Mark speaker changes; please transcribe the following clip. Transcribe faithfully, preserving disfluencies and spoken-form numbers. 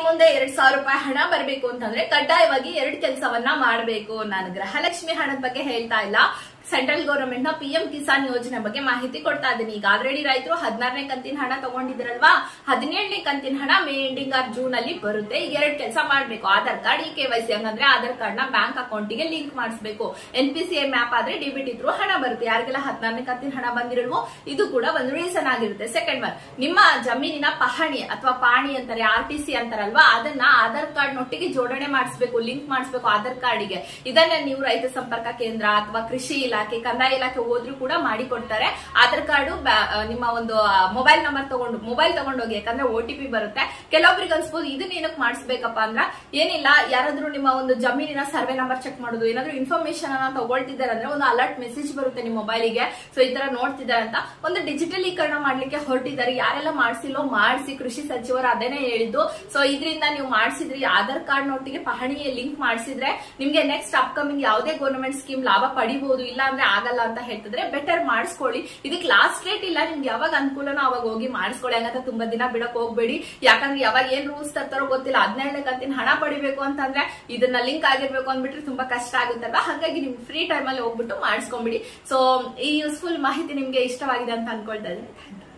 Speaker 1: ಮುಂದೆ ಎರಡ್ ಸಾವಿರ ರೂಪಾಯಿ ಹಣ ಬರಬೇಕು ಅಂತಂದ್ರೆ ಕಡ್ಡಾಯವಾಗಿ ಎರಡು ಕೆಲಸವನ್ನ ಮಾಡಬೇಕು. ನಾನು ಗೃಹಲಕ್ಷ್ಮಿ ಹಣದ ಬಗ್ಗೆ ಹೇಳ್ತಾ ಇಲ್ಲ, ಸೆಂಟ್ರಲ್ ಗವರ್ಮೆಂಟ್ ನ ಪಿಎಂ ಕಿಸಾನ್ ಯೋಜನೆ ಬಗ್ಗೆ ಮಾಹಿತಿ ಕೊಡ್ತಾ ಇದ್ದೀನಿ. ಈಗ ಆಲ್ರೆಡಿ ರೈತರು ಹದಿನಾರನೇ ಕಂತಿನ ಹಣ ತಗೊಂಡಿದ್ರಲ್ವಾ, ಹದಿನೇಳನೇ ಕಂತಿನ ಹಣ ಮೇ ಎಂಡಿಂಗ್ ಆರ್ ಜೂನ್ ಅಲ್ಲಿ ಬರುತ್ತೆ. ಈಗ ಎರಡು ಕೆಲಸ ಮಾಡ್ಬೇಕು. Aadhaar card E K Y C, ಹಂಗಂದ್ರೆ ಆಧಾರ್ ಕಾರ್ಡ್ ನ ಬ್ಯಾಂಕ್ ಅಕೌಂಟ್ ಗೆ ಲಿಂಕ್ ಮಾಡಿಸಬೇಕು. N P C I map ಆದ್ರೆ ಡಿಬಿಟಿ ಥ್ರೂ ಹಣ ಬರುತ್ತೆ. ಯಾರಿಗೆಲ್ಲ ಹದಿನಾರನೇ ಕಂತಿನ ಹಣ ಬಂದಿರಲ್ವೋ ಇದು ಕೂಡ ಒಂದು ರೀಸನ್ ಆಗಿರುತ್ತೆ. ಸೆಕೆಂಡ್ ಒನ್, ನಿಮ್ಮ ಜಮೀನಿನ ಪಹಣಿ ಅಥವಾ ಪಾಣಿ ಅಂತಾರೆ, ಆರ್ ಟಿ ಸಿ ಅಂತಾರಲ್ವಾ, ಅದನ್ನ ಆಧಾರ್ ಕಾರ್ಡ್ ನೊಟ್ಟಿಗೆ ಜೋಡಣೆ ಮಾಡಿಸಬೇಕು, ಲಿಂಕ್ ಮಾಡಿಸಬೇಕು ಆಧಾರ್ ಕಾರ್ಡ್ ಗೆ. ಇದನ್ನ ನೀವು ರೈತ ಸಂಪರ್ಕ ಕೇಂದ್ರ ಅಥವಾ ಕೃಷಿ ಇಲಾಖೆ, ಕಂದಾಯ ಇಲಾಖೆ ಹೋದ್ರು ಕೂಡ ಮಾಡಿ ಕೊಡ್ತಾರೆ. ಆಧಾರ್ ಕಾರ್ಡ್ ನಿಮ್ಮ ಒಂದು ಮೊಬೈಲ್ ನಂಬರ್ ತಗೊಂಡು ಮೊಬೈಲ್ ತಗೊಂಡೋಗಿ, ಯಾಕಂದ್ರೆ ಓ ಟಿ ಪಿ ಬರುತ್ತೆ. ಕೆಲವೊಬ್ರಿಗೆ ಅನ್ಸ್ಬೋದು ಇದನ್ನ ಏನಕ್ಕೆ ಮಾಡಿಸ್ಬೇಕಪ್ಪ ಅಂದ್ರ, ಏನಿಲ್ಲ, ಯಾರಾದ್ರೂ ನಿಮ್ಮ ಒಂದು ಜಮೀನಿನ ಸರ್ವೆ ನಂಬರ್ ಚೆಕ್ ಮಾಡೋದು, ಏನಾದ್ರು ಇನ್ಫಾರ್ಮೇಶನ್ ಅನ್ನ ತಗೊಳ್ತಿದ್ದಾರೆ ಅಂದ್ರೆ ಒಂದು ಅಲರ್ಟ್ ಮೆಸೇಜ್ ಬರುತ್ತೆ ನಿಮ್ಮ ಮೊಬೈಲಿಗೆ. ಸೊ ಈ ತರ ನೋಡ್ತಿದ್ದಾರೆ ಅಂತ ಒಂದು ಡಿಜಿಟಲೀಕರಣ ಮಾಡ್ಲಿಕ್ಕೆ ಹೊರಟಿದ್ದಾರೆ. ಯಾರೆಲ್ಲ ಮಾಡಿಸಿಲ್ಲೋ ಮಾಡಿಸಿ, ಕೃಷಿ ಸಚಿವರು ಅದೇನೆ ಹೇಳಿದ್ದು. ಸೊ ಇದರಿಂದ ನೀವು ಮಾಡಿಸಿದ್ರಿ ಆಧಾರ್ ಕಾರ್ಡ್ ನೊಟ್ಟಿಗೆ ಪಹಣಿಯ ಲಿಂಕ್ ಮಾಡಿಸಿದ್ರೆ ನಿಮ್ಗೆ ನೆಕ್ಸ್ಟ್ ಅಪ್ಕಮಿಂಗ್ ಯಾವುದೇ ಗವರ್ನಮೆಂಟ್ ಸ್ಕೀಮ್ ಲಾಭ ಪಡಿಬಹುದು. ಇಲ್ಲ ಅಂದ್ರೆ ಆಗಲ್ಲ ಅಂತ ಹೇಳ್ತಿದ್ರೆ ಬೆಟರ್ ಮಾಡಿಸ್ಕೊಳ್ಳಿ. ಇದಕ್ಕೆ ಲಾಸ್ಟ್ ಡೇಟ್ ಇಲ್ಲ, ನಿಮ್ಗೆ ಯಾವಾಗ ಅನುಕೂಲನೋ ಅವಾಗ ಹೋಗಿ ಮಾಡಿಸ್ಕೊಳ್ಳಿ. ಹಂಗಂತ ತುಂಬಾ ದಿನ ಬಿಡಕ್ ಹೋಗ್ಬೇಡಿ, ಯಾಕಂದ್ರೆ ಯಾವಾಗ ಏನ್ ರೂಲ್ಸ್ ತರ್ತಾರೋ ಗೊತ್ತಿಲ್ಲ. ಹದಿನೇಳನೇ ಕಂತಿನ ಹಣ ಪಡಿಬೇಕು ಅಂತಂದ್ರೆ ಇದನ್ನ ಲಿಂಕ್ ಆಗಿರ್ಬೇಕು ಅಂದ್ಬಿಟ್ರೆ ತುಂಬಾ ಕಷ್ಟ ಆಗುತ್ತಲ್ವಾ. ಹಾಗಾಗಿ ನಿಮ್ ಫ್ರೀ ಟೈಮ್ ಅಲ್ಲಿ ಹೋಗ್ಬಿಟ್ಟು ಮಾಡಿಸ್ಕೊಂಡ್ಬಿಡಿ. ಸೊ ಈ ಯೂಸ್ಫುಲ್ ಮಾಹಿತಿ ನಿಮ್ಗೆ ಇಷ್ಟವಾಗಿದೆ ಅಂತ ಅನ್ಕೊಳ್ತಾ ಇದ್ದೀನಿ.